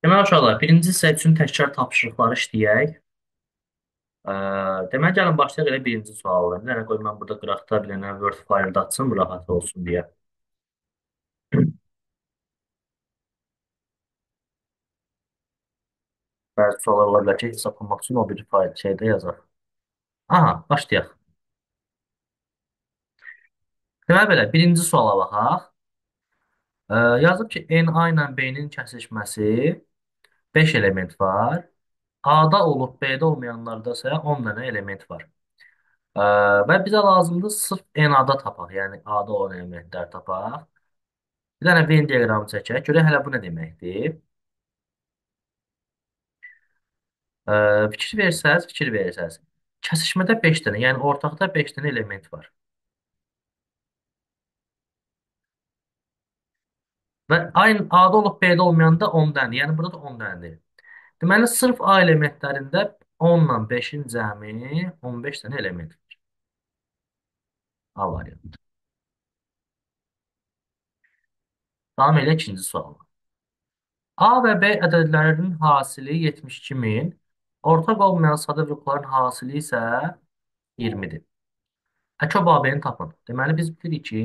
Deməli uşaqlar, birinci hissə üçün təkrar tapşırıqları işləyək. Ə, deməli gəlin başlayaq elə birinci sualla. Bir dənə qoy mən burada qıraqda bir dənə Word faylı açsın, bu rahat olsun deyə. Bəzi suallar ola bilər ki, hesablamaq üçün o bir fayl şeydə yazaq. Aha, başlayaq. Deməli belə, birinci suala baxaq. Yazıb ki, A ilə B-nin kəsişməsi 5 element var. A-da olub, B-də olmayanlarda isə 10 dənə element var. Ə, və bizə lazımdır sırf N-ada tapaq, yəni A-da olan elementlər tapaq. Bir dənə Venn diaqramı çəkək. Görək hələ bu nə deməkdir? Fikir versəz. Kəsişmədə 5 dənə, yəni ortaqda 5 dənə element var. Və aynı A-da olub B-də olmayanda 10 dənə, yəni burada da 10 dənədir. Deməli, sırf A elementlərində 10 ilə 5-in cəmi 15 dənə element var. A variantı. Davam elə ikinci sual. A və B ədədlərinin hasili 72 min, ortaq olmayan sadə qrupların hasili isə 20-dir. Əkob AB-ni tapın. Deməli, biz bilirik ki,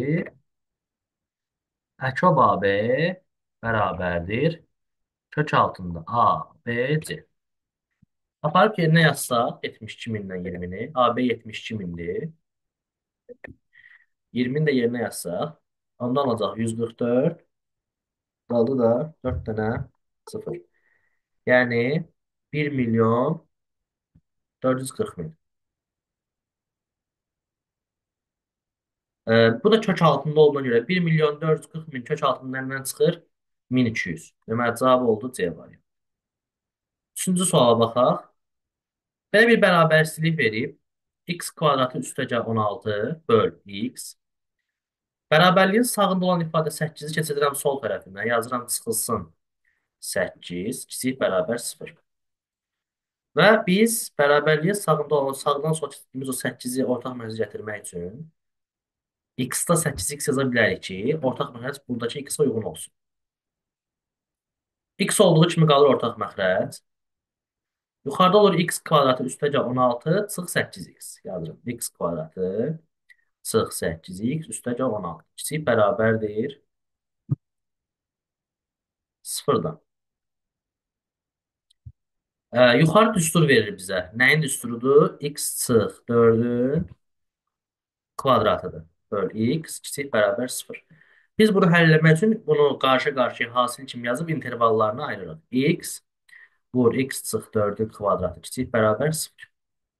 Əkob AB bərabərdir. Kök altında A, B, C. Aparıb yerinə yazsaq 72 mindən 20-ni. AB 72 mindir. 20-ni də yerinə yazsaq. Onda alacaq 144. Qaldı da 4 dənə 0. Yəni 1 milyon 440 min. Bu da kök altında olduğuna görə 1 milyon 440 min kök altından nədən çıxır? 1200. Deməli, cavab oldu C variantı. Üçüncü suala baxaq. Belə bir bərabərsizlik verib. X kvadratı üstəgəl 16 böl x. Bərabərliyin sağında olan ifadə 8-i keçirirəm sol tərəfinə. Yazıram çıxılsın 8 kiçik bərabər 0. Və biz bərabərliyə sağında olan sağdan sol keçirdiyimiz o 8-i ortaq məxrəcə gətirmək üçün x-da 8x yaza bilərik ki, ortaq məxrəc buradakı x-a uyğun olsun. X olduğu kimi qalır ortaq məxrəc. Yuxarıda olur x kvadratı üstəgəl 16 çıx 8x. Yazırım. X kvadratı çıx 8x üstəgəl 16. Kiçik bərabərdir 0-dan. Yuxarı düstur verir bizə. Nəyin düsturudur? X çıx 4-ün kvadratıdır. Böl x kiçik bərabər 0. Biz bunu həll etmək üçün bunu qarşı-qarşıya hasil kimi yazıb intervallarını ayırırıq. X vur x çıx 4-ün kvadratı kiçik bərabər 0.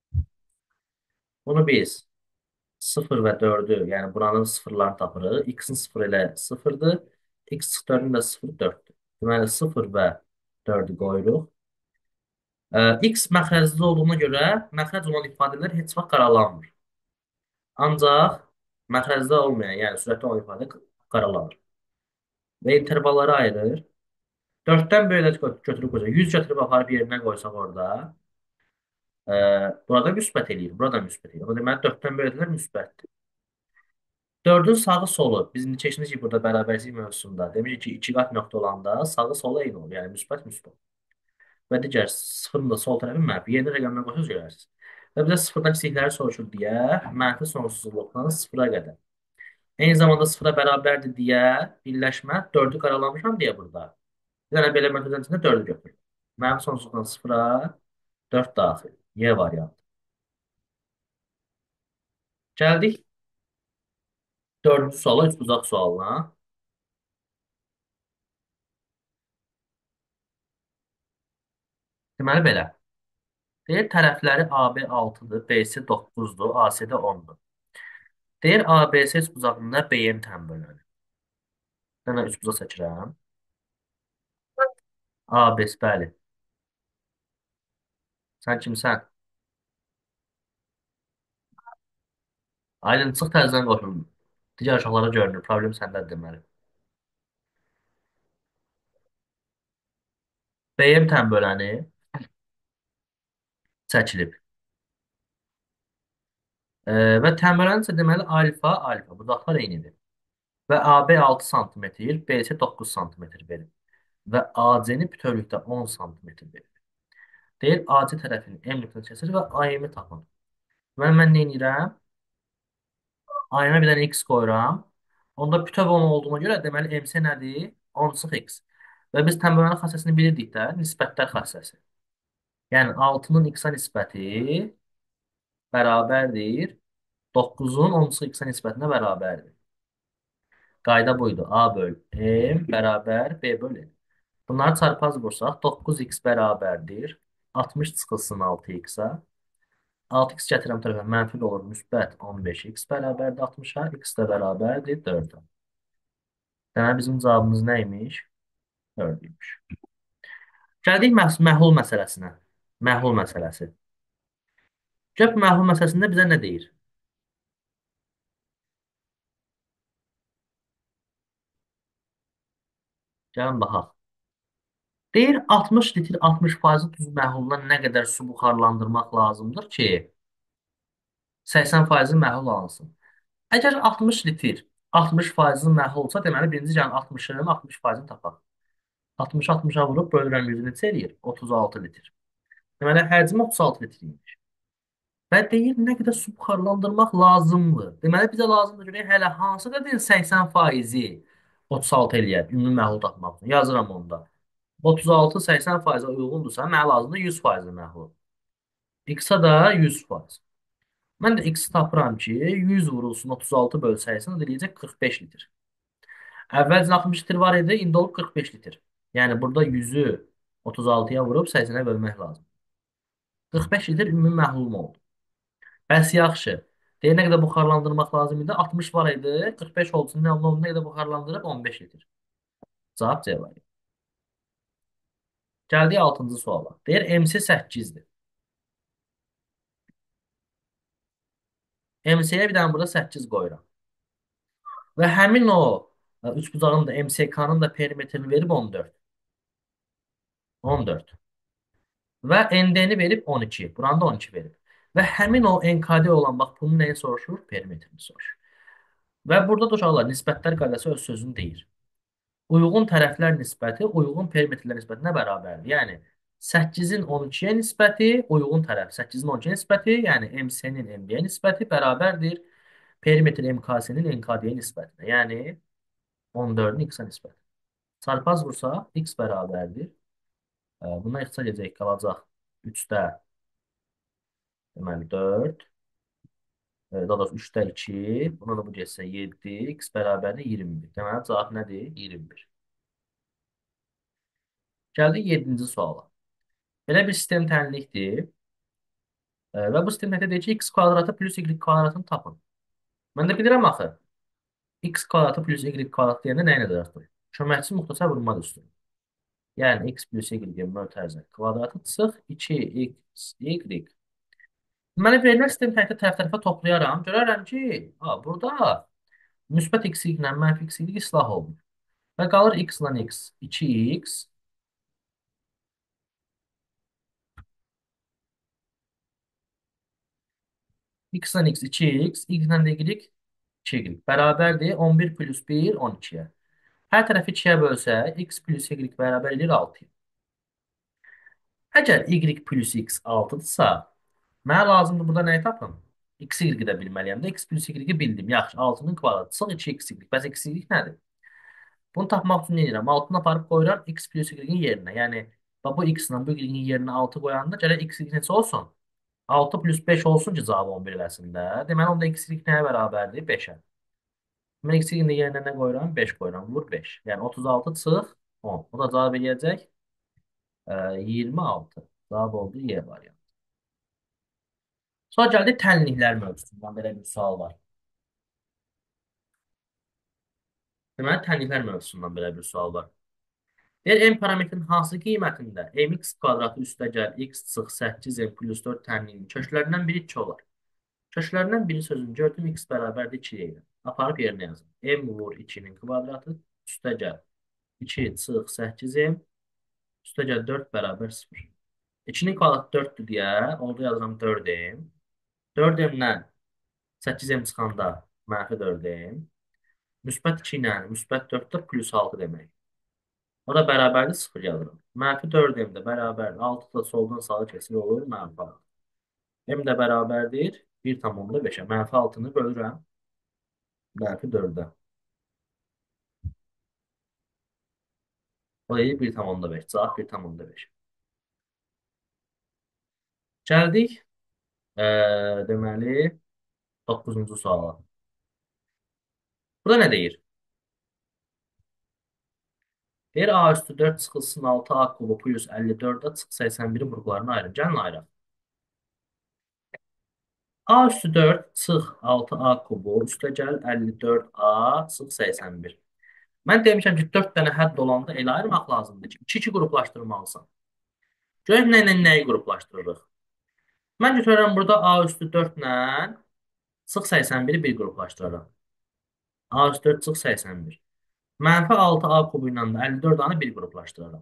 Bunu biz 0 və 4-ü, yəni buranın sıfırlarını tapırıq. X-in 0 ilə 0-dır. X çıx 4-ün də 0 4-dür. Deməli 0 və 4-ü qoyuruq. X məxrəcli olduğuna görə məxrəc olan ifadələr heç vaxt qaralanmır. Ancaq məxrəcdə olmayan, yəni sürətli olan ifadə qaralanır. Və intervalları ayırır. 4-dən belə götürüb qoyacaq. 100 götürüb aparıb yerinə qoysaq orada. Burada müsbət eləyir. Burada müsbət eləyir. O deməli 4-dən belə edilər müsbətdir. 4-ün sağı solu. Biz indi keçdik ki, burada bərabərsizlik mövzusunda. Demişik ki, 2 qat nöqtə olanda sağı solu eyni olur. Yəni müsbət müsbət. Və digər sıfırın da sol tərəfi mənfi. Yeni rəqəmdən qoşuyoruz görərsiniz. Və bizə sıfırdan kiçikləri soruşur deyə mənfi sonsuzluqdan sıfıra qədər. Eyni zamanda sıfıra bərabərdir deyə birləşmə 4-ü qaralamışam deyə burada. Bir dənə belə məntəqənin içində 4-ü götür. Mənfi sonsuzluqdan sıfıra 4 daxil. Y variantı. Gəldik 4-cü suala, üçbucaq sualına. Deməli belə. Deyir tərəfləri AB 6-dır, BC 9-dur, ACD 10-dur. Deyir ABC üçbucağında BM tən bölünür. Bir dənə üçbucaq çəkirəm. ABS, bəli. Sən kimsən? Aylın çıx təzədən qoşul. Digər uşaqlara görünür. Problem səndədir deməli. BM tən böləni çəkilib. Və tən böləni isə deməli alfa, alfa. Budaqlar eynidir. Və AB 6 sm, BC 9 sm verir. və AC-ni bütövlükdə 10 sm verir. Deyir, AC tərəfinin M nöqtəsini kəsir və AM-i tapın. Mən nə edirəm? AM-ə bir dənə X qoyuram. Onda bütöv 10 olduğuna görə deməli MC nədir? 10-x. Və biz təmbəranın xassəsini bilirdik də, nisbətlər xassəsi. Yəni 6-nın X-a nisbəti bərabərdir 9-un 10-xa nisbətinə bərabərdir. Qayda buydu. A böl M bərabər B böl M. Bunları çarpaz vursaq 9x bərabərdir. 60 çıxılsın 6x-a. 6x gətirəm tərəfə mənfi olur. Müsbət 15x bərabərdir 60-a. X də bərabərdir 4-ə. Deməli bizim cavabımız nə imiş? 4 imiş. Gəldik məhlul məsələsinə. Məhlul məsələsi. Gəp məhlul məsələsində bizə nə deyir? Gəlin baxaq. Deyir 60 litr 60% duz məhluluna nə qədər su buxarlandırmaq lazımdır ki, 80% məhlul alınsın. Əgər 60 litr 60% məhlul olsa, deməli birinci gəlin 60-ın 60%-ni tapaq. 60 60-a vurub bölürəm 100 neçə eləyir? 36 litr. Deməli həcmi 36 litr imiş. Və deyir nə qədər su buxarlandırmaq lazımdır. Deməli bizə lazımdır görək hələ hansı qədər 80%-i 36 eləyər ümumi məhlul tapmaq üçün. Yazıram onda. 36 80%-ə uyğundursa, mənə lazımdır 100% məhlul. X-a da 100%. Mən də X-i tapıram ki, 100 vurulsun 36 bölü 80 eləyəcək 45 litr. Əvvəlcə 60 litr var idi, indi olub 45 litr. Yəni burada 100-ü 36-ya vurub 80-ə bölmək lazım. 45 litr ümumi məhlulum oldu. Bəs yaxşı. Deyir, nə qədər buxarlandırmaq lazım idi? 60 var idi. 45 olsun. Nə oldu? Nə qədər buxarlandırıb? 15 litr. Cavab C var. Gəldik 6-cı suala. Deyir, MC 8-dir. MC-yə bir dənə burada 8 qoyuram. Və həmin o üçbucağın da MSK-nın da perimetrini verib 14. 14. Və ND-ni verib 12. Buranı da 12 verib. Və həmin o NKD olan, bax, bunun nəyi soruşur? Perimetrini soruşur. Və burada da uşaqlar, nisbətlər qaydası öz sözünü deyir. Uyğun tərəflər nisbəti uyğun perimetrlər nisbətinə bərabərdir. Yəni 8-in 12-yə nisbəti uyğun tərəf 8-in 12-yə nisbəti, yəni MC-nin MB-yə nisbəti bərabərdir perimetr MKC-nin NKD-yə nisbətinə. Yəni 14-ün X-a nisbəti. Çarpaz vursaq X bərabərdir. Bundan ixtisar edəcək qalacaq 3-də deməli 4. Daha doğrusu 3-də 2. Buna da bu getsə 7. X bərabərdir 21. Deməli cavab nədir? 21. Gəldik 7-ci suala. Belə bir sistem tənlikdir. Və bu sistemdə deyir ki, x kvadratı plus y kvadratını tapın. Mən də bilirəm axı. X kvadratı plus y kvadrat deyəndə nəyə nəzər tutulur? Köməkçi müxtəsər vurma düsturu. Yəni x plus y mötərizə kvadratı çıx 2x y. Deməli verilən sistem tənlikdə tərəf-tərəfə toplayaram. Görərəm ki, burada müsbət x ilə mənfi x islah olunur. Və qalır x ilə x 2x x-dən x 2x, y-dən də y 2y. Bərabərdir 11 plus 1, 12-yə. Hər tərəfi 2-yə bölsək, x plus y bərabər edir 6-ya. Əgər y plus x 6-dırsa, mənə lazımdır burada nəyi tapım? X, y də bilməliyəm də, x plus y bildim. Yaxşı, 6-nın kvadratı çıx 2x y. Bəs x, y nədir? Bunu tapmaq üçün nə edirəm? 6-nı aparıb qoyuram x plus y-in yerinə. Yəni, bu x-la bu y-in yerinə 6 qoyanda gərək x, y neçə olsun? 6 plus 5 olsun ki, cavabı 11 eləsin də. Deməli, onda x nəyə bərabərdir? 5-ə. Deməli, x yerinə nə qoyuram? 5 qoyuram. Vur 5. Yəni, 36 çıx 10. O da cavab eləyəcək 26. Cavab oldu Y variantı. Sonra gəldi tənliklər mövzusundan belə bir sual var. Deməli, tənliklər mövzusundan belə bir sual var. Deyir, M parametrin hansı qiymətində mx kvadratı üstə gəl x çıx 8m plus 4 tənliyin köklərindən biri 2 olar. Köklərindən biri sözünü gördüm, x bərabərdir 2 ilə. Aparıb yerinə yazın. M vur 2-nin kvadratı üstə gəl 2 çıx 8m üstə gəl 4 bərabər 0. 2-nin kvadratı 4-dür deyə, orada yazıram 4m. 4m-dən 8m çıxanda mənfi 4m. Müsbət 2 ilə müsbət 4-də plus 6 demək. O da bərabərdir 0 yazıram. Mənfi 4m də bərabərdir. 6 da soldan sağa keçir olur mənfi 6. M də bərabərdir 1,5-ə. Mənfi 6-nı bölürəm mənfi 4-ə. O da 1,5. Cavab 1,5. Gəldik deməli 9-cu suala. Burada nə deyir? Deyir A üstü 4 çıxılsın 6A kubu plus 54'ə çıx 81'in qruplarını ayırın. Gəlin ayıraq. A üstü 4 çıx 6A kubu üstə gəl 54A çıx 81. Mən demişəm ki 4 dənə hədd olanda elə ayırmaq lazımdır ki 2-2 qruplaşdırmalısan. Görək nə ilə nəyi qruplaşdırırıq? Mən götürürəm burada A üstü 4 ilə çıx 81'i bir qruplaşdırırım. A üstü 4 çıx 81. Mənfi 6A kubu ilə də 54 anı bir qruplaşdırırım.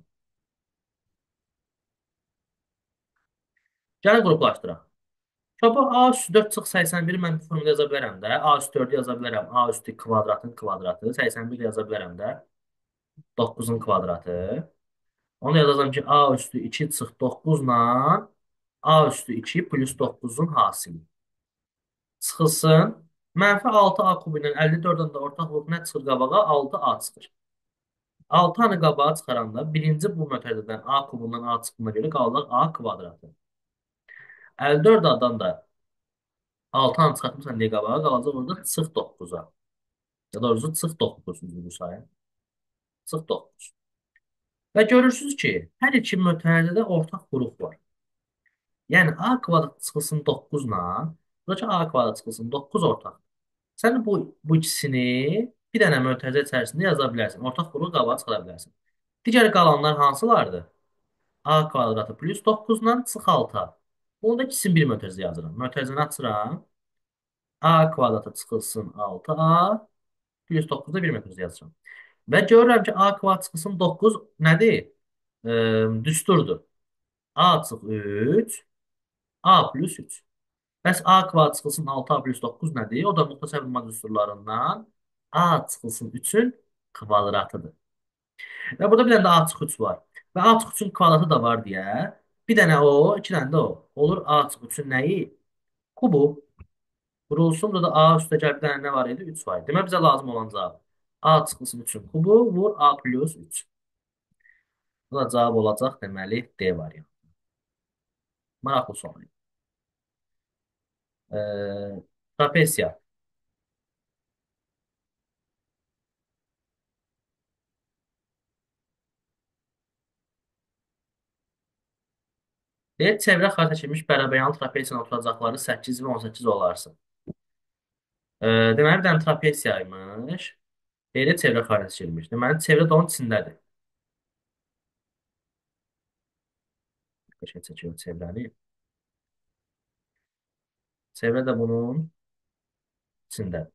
Gəlin qruplaşdıraq. Çapa A üstü 4 çıx 81 mən bu formada yaza bilərəm də. A üstü 4 yaza bilərəm. A üstü kvadratın kvadratı. 81 yaza bilərəm də. 9'un kvadratı. Onu yazacağım ki A üstü 2 çıx 9 ilə A üstü 2 plus 9'un hasili. Çıxılsın. Mənfi 6A kubu ilə 54'dən də ortaqlıq nə çıxır qabağa? 6A çıxır. 6-nı qabağa çıxaranda birinci bu mötərizədən A kubundan A çıxdığına görə qalacaq A kvadratı. 54 adan da 6-nı çıxartmışsan deyə qabağa qalacaq orada çıx 9'a. Ya doğrusu çıx 9 bu sayı. Çıx 9. Və görürsünüz ki, hər iki mötərizədə ortaq qrup var. Yəni A kvadrat çıxılsın 9 ilə, buradakı A kvadrat çıxılsın 9 ortaq. Sən bu ikisini bir dənə mötərizə içərisində yaza bilərsən. Ortaq qrupu qabağa çıxara bilərsən. Digər qalanlar hansılardır? A kvadratı plus 9 ilə çıx 6. Bunu da ikisini bir mötərizə yazıram. Mötərizəni açıram. A kvadratı çıxılsın 6A plus 9-da bir mötərizə yazıram. Və görürəm ki, A kvadrat çıxılsın 9 nədir? Düsturdur. A çıx 3, A plus 3. Bəs A kvadrat çıxılsın 6A plus 9 nədir? O da müxtəsər bulma düsturlarından A çıxılsın 3'ün kvadratıdır. Və burada bir dənə də A çıx 3 var. Və A çıx 3'ün kvadratı da var deyə bir dənə o, iki dənə də o. Olur A çıx 3'ün nəyi? Kubu. Vurulsun. Burada da A üstə gəl bir dənə nə var idi? 3 var idi. Demək bizə lazım olan cavab. A çıxılsın 3'ün kubu vur A plus 3. Bu da cavab olacaq deməli D variantı. Maraqlı soru. Trapesiya. Deyir, çevrə xəritə çəkilmiş bərabəryanlı trapesiyanın oturacaqları 8 və 18 olarsın. Deməli, bir dənə trapesiyaymış. Deyir, çevrə xəritə çəkilmiş. Deməli, çevrə də onun içindədir. Qəşəng çəkiyor çevrəni. Çevrə də bunun içindədir.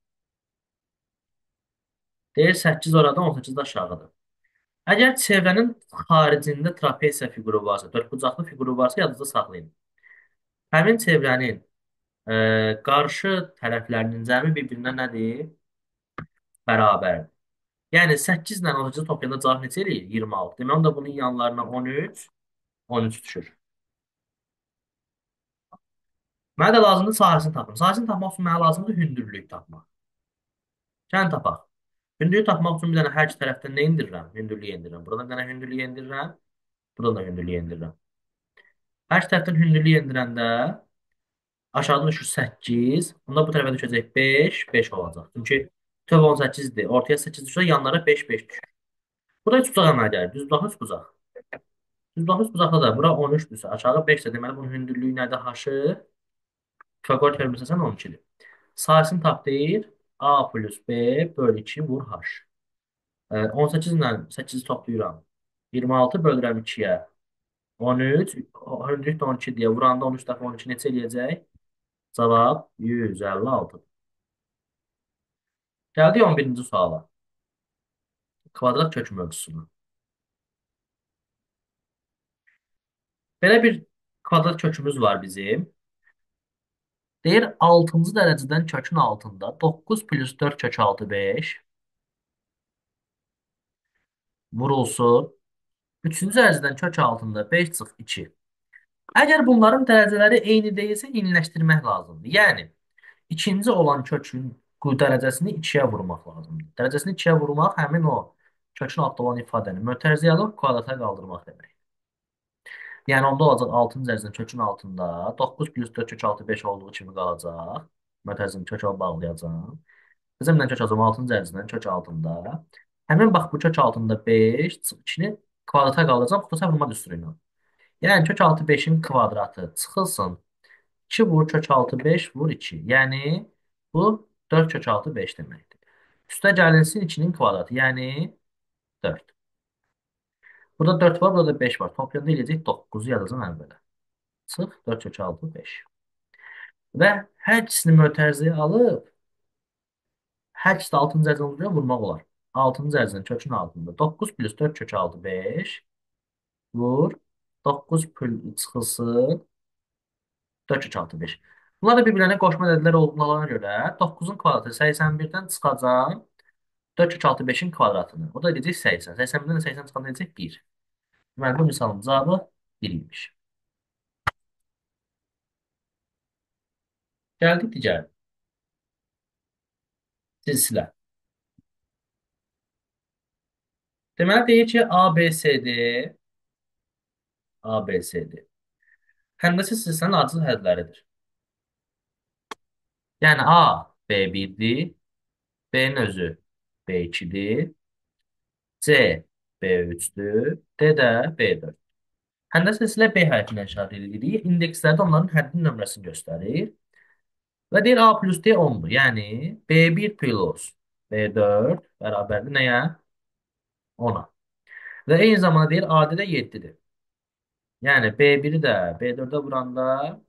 Deyir, 8 oradan 18 də aşağıdır. Əgər çevrənin xaricində trapesiya fiquru varsa, dördbucaqlı fiquru varsa, yadınızda saxlayın. Həmin çevrənin qarşı tərəflərinin cəmi bir-birinə nədir? Bərabərdir. Yəni 8 ilə 18 toplayanda cavab neçə eləyir? 26. Demək, onda bunun yanlarına 13, 13 düşür. Mənə də lazımdır sahəsini tapım. Sahəsini tapmaq üçün mənə lazımdır hündürlük tapmaq. Gəlin tapaq. Hündürlüyü tapmaq üçün bir dənə hər iki tərəfdən nə indirirəm? Hündürlüyü indirirəm. Buradan bir dənə hündürlüyü indirirəm. Buradan da hündürlüyü indirirəm. Hər iki tərəfdən hündürlüyü indirəndə aşağıda düşür 8. Onda bu tərəfə düşəcək 5, 5 olacaq. Çünki töv 18-dir. Ortaya 8 düşür, yanlara 5, 5 düşür. Bu da üç bucaq əmələ gəlir. Düz bucaq, üç bucaq. Düz bucaq, üç bucaqda da bura 13-dürsə, aşağı 5-də deməli bunun hündürlüyü nədir? Haşı Pifaqor teoremi səsən 12-dir. Sahəsini tap deyir. A plus B bölü 2 vur H. 18 ilə 8-i toplayıram. 26 bölürəm 2-yə. 13. Hündürlük də 12 deyə vuranda 13 dəfə 12 neçə eləyəcək? Cavab 156. Gəldik 11-ci suala. Kvadrat kök mövzusuna. Belə bir kvadrat kökümüz var bizim. Deyir 6-cı dərəcədən kökün altında 9 plus 4 kök altı 5 vurulsun. Üçüncü dərəcədən kök altında 5 çıx 2. Əgər bunların dərəcələri eyni deyilsə, eyniləşdirmək lazımdır. Yəni, ikinci olan kökün dərəcəsini 2-yə vurmaq lazımdır. Dərəcəsini 2-yə vurmaq həmin o kökün altında olan ifadəni mötərizəyə alıb kvadrata qaldırmaq demək. Yəni, onda olacaq 6-cı dərəcədən kökün altında 9 plus 4 kök altı 5 olduğu kimi qalacaq. Mötərizəni kökə bağlayacaq. Bizimlə kök alacağım 6-cı dərəcədən kök altında. Həmin bax bu kök altında 5 çıx 2-ni kvadrata qaldıracaq. Xüsusən vurma düsturu ilə. Yəni kök altı 5-in kvadratı çıxılsın. 2 vur kök altı 5 vur 2. Yəni bu 4 kök altı 5 deməkdir. Üstə gəlinsin 2-nin kvadratı. Yəni 4. Burada 4 var, burada da 5 var. Toplayanda eləyəcək 9-u yazacağım əvvələ. Çıx 4 kök altı 5. Və hər ikisini mötərizəyə alıb hər ikisi də 6-cı dərəcədən vurmaq olar. 6-cı dərəcədən kökün altında 9 plus 4 kök altı 5 vur 9 çıxılsın 4 kök altı 5. Bunlar da bir-birlərinə qoşma ədədlər olduğuna görə 9-un kvadratı 81-dən çıxacaq 4 kök altı 5-in kvadratını. O da edəcək 80. 81-dən 80 çıxanda edəcək 1. Deməli, bu misalın cavabı 1 imiş. Gəldik digər. Silsilə. Deməli, deyir ki, ABCD ABCD. Həndəsə silsilənin acil hədləridir. Yəni A B1-dir, B-nin özü B2-dir, C B3-dür, D də B4. Həndəsə silsilə B hərfinə işarə edirik. İndekslərdə onların həddin nömrəsini göstərir. Və deyir A plus D 10-dur. Yəni B1 plus B4 bərabərdir nəyə? 10-a. Və eyni zamanda deyir AD də 7-dir. Yəni B1-i də B4-ə vuranda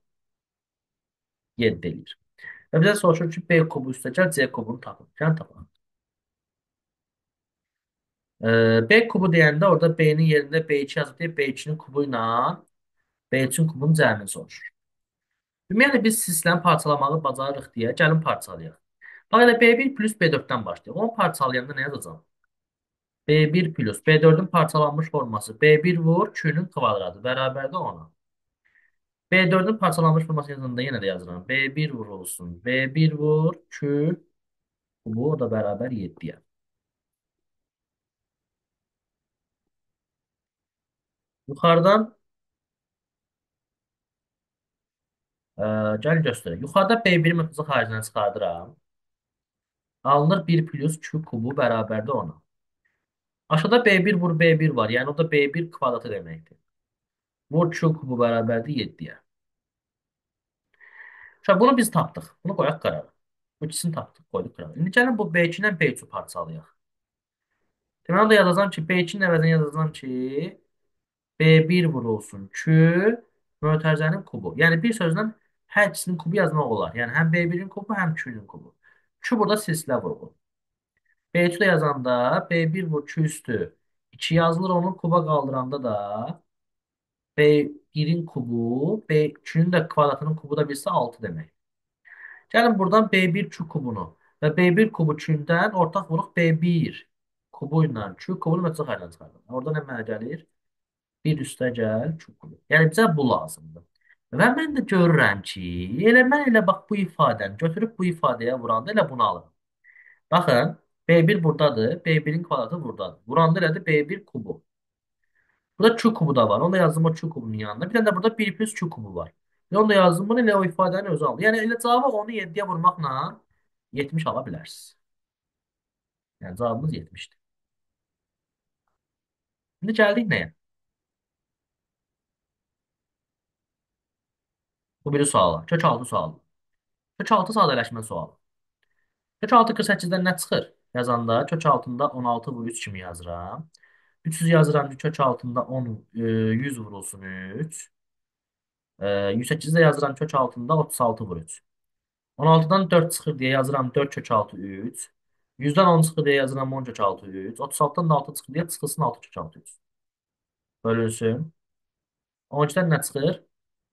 7 eləyir. Və bizə soruşur ki, B kubu üstə gəl, C kubunu tapın. Yəni tapın. B kubu deyəndə orada B-nin yerində B2 yazıb deyib B2-nin kubu ilə B3-ün kubunun cəmini soruşur. Ümumiyyətlə biz silsiləni parçalamağı bacarırıq deyə gəlin parçalayaq. Bax elə B1 plus B4-dən başlayaq. Onu parçalayanda nə yazacağam? B1 plus B4-ün parçalanmış forması B1 vur Q-nün kvadratı bərabərdir 10-a. B4-ün parçalanmış forması yazanda yenə də yazıram. B1 vur olsun. B1 vur Q kubu o da bərabər 7-yə. Yuxarıdan gəl göstərək. Yuxarıda B1-i mütləq xaricdən çıxardıram. Alınır 1 plus Q kubu bərabərdir 10-a. Aşağıda B1 vur B1 var. Yəni o da B1 kvadratı deməkdir. Vur Q kubu bərabərdir 7-yə. Bunu biz tapdıq. Bunu qoyaq qırağa. Bu ikisini tapdıq, qoyduq qırağa. İndi gəlin bu B2 ilə B3-ü parçalayaq. Deməli, da yazacağam ki, B2-nin əvəzinə yazacağam ki, B1 vurulsun Q mötərizənin kubu. Yəni bir sözlə hər ikisinin kubu yazmaq olar. Yəni həm B1-in kubu, həm Q-nin kubu. Q burada silsilə vurğu. B3 də yazanda B1 vur Q üstü 2 yazılır. Onun kuba qaldıranda da B1-in kubu, B2-nün də kvadratının kubu da bilsə 6 demək. Gəlin buradan B1 Q kubunu və B1 kubu Q-dən ortaq vuruq B1 kubu ilə Q kubunu mütləq xərcdən çıxardım. Orada nə mənə gəlir? 1 üstə gəl Q kubu. Yəni bizə bu lazımdır. Və mən də görürəm ki, elə mən elə bax bu ifadəni götürüb bu ifadəyə vuranda elə bunu alırım. Baxın, B1 buradadır, B1-in kvadratı buradadır. Vuranda elədir B1 kubu. Burada Q kubu da var. Onu da yazdım o Q kubunun yanına. Bir tane de burada 1 plus Q kubu var. Ve onu da yazdım. Bunu ile o ifadenin özü aldı. Yani elə cavabı onu 7'ye vurmaqla 70 ala bilərsiniz. Yəni cavabımız 70'dir. Şimdi gəldik nəyə? Bu biri suala. Kök 6 sualı. Kök 6 sadələşmə sualı. Kök 6 48'dən nə çıxır? Yazanda kök altında 16 vur 3 kimi yazıram. 300 yazıram ki kök altında 10, 100 vurulsun 3. 108'de yazıram kök altında 36 vur 3. 16'dan 4 çıxır deyə yazıram 4 kök altı 3. 100-dən 10 çıxır deyə yazıram 10 kök altı 3. 36-dan da 6 çıxır deyə çıxılsın 6 kök altı 3. Bölünsün. 12-dən nə çıxır?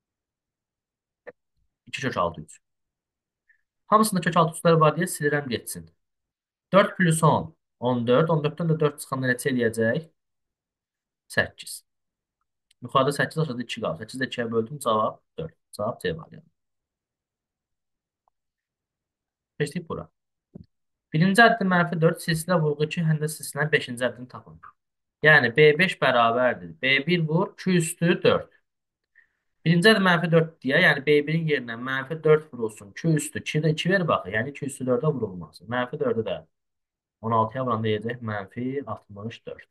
2 kök altı 3. Hamısında kök altı 3'lər var deyə silirəm getsin. 4 plus 10, 14. 14-dən də 4 çıxanda neçə eləyəcək? 8. Yuxarıda 8, aşağıda 2 qalır. 8 də 2-yə böldüm, cavab 4. Cavab C variantı. Keçdik bura. Birinci əddi -4 silsilə vurğu 2, həm də silsilə 5-ci əddini tapın. Yəni B5 bərabərdir. B1 vur 2 üstü 4. Birinci ədəd -4 deyə, yəni B1-in yerinə -4 vurulsun. 2 üstü 2 də 2 ver baxı. Yəni 2 üstü 4-ə vurulmaz. -4-ü də 16-ya vuranda deyəcək -64.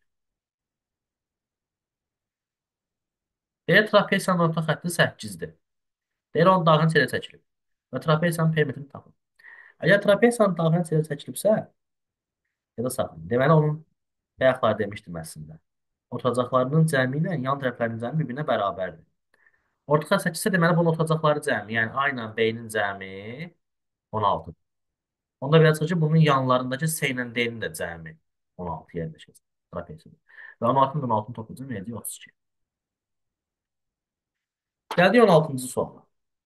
Deyir trapesiyanın orta xətti 8-dir. Deyir onun daxilin çelə çəkilib. Və trapesiyanın perimetrini tapın. Əgər trapesiyanın daxilin çelə çəkilibsə, ya da sağ. Deməli onun bayaqlar demişdim əslində. Oturacaqlarının cəmi ilə yan tərəflərinin cəmi bir-birinə bərabərdir. Orta xətt 8 isə deməli bunun oturacaqları cəmi, yəni A ilə B-nin cəmi 16. Onda belə çıxır ki, bunun yanlarındakı S ilə D-nin də cəmi 16 yerləşəcək. Trapezində. Və 16-nın 16-nı toplayacaq, verəcək 32. Gəldik 16-cı suala.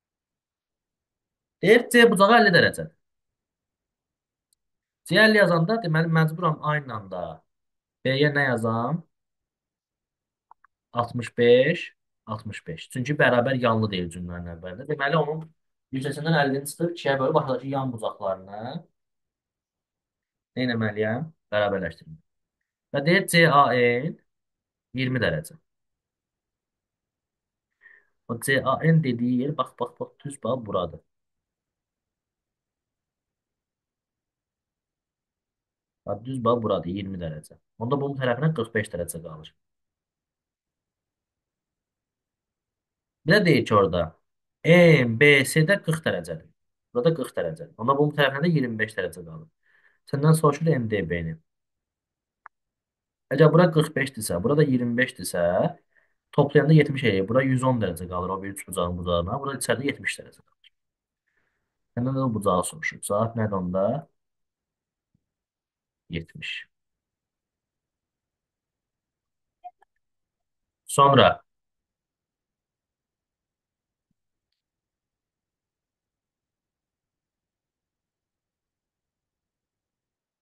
Deyir C bucağı 50 dərəcədir. C 50 yazanda deməli məcburam A ilə da B-yə nə yazam? 65, 65. Çünki bərabər yanlı deyil cümlənin əvvəlində. Deməli onun yüzdəsindən 50-ni çıxıb 2-yə bölüb aşağıdakı yan bucaqlarını nə etməliyəm? Bərabərləşdirim. Və deyir CAN 20 dərəcə. O CAN dediyi yer bax bax bax düz bax buradır. Bax düz bax buradır 20 dərəcə. Onda bunun tərəfinə 45 dərəcə qalır. Bir də deyir ki orada MBC-də 40 dərəcədir. Burada 40 dərəcədir. Onda bunun tərəfinə də 25 dərəcə qalır. Səndən soruşur MDB-ni. Əgər bura 45-dirsə, burada 25-dirsə, toplayanda 70 eləyir. Bura 110 dərəcə qalır o bir üç bucağın bucağına. Burada içəridə 70 dərəcə qalır. Səndən də o bucağı soruşur. Saat nədir onda? 70. Sonra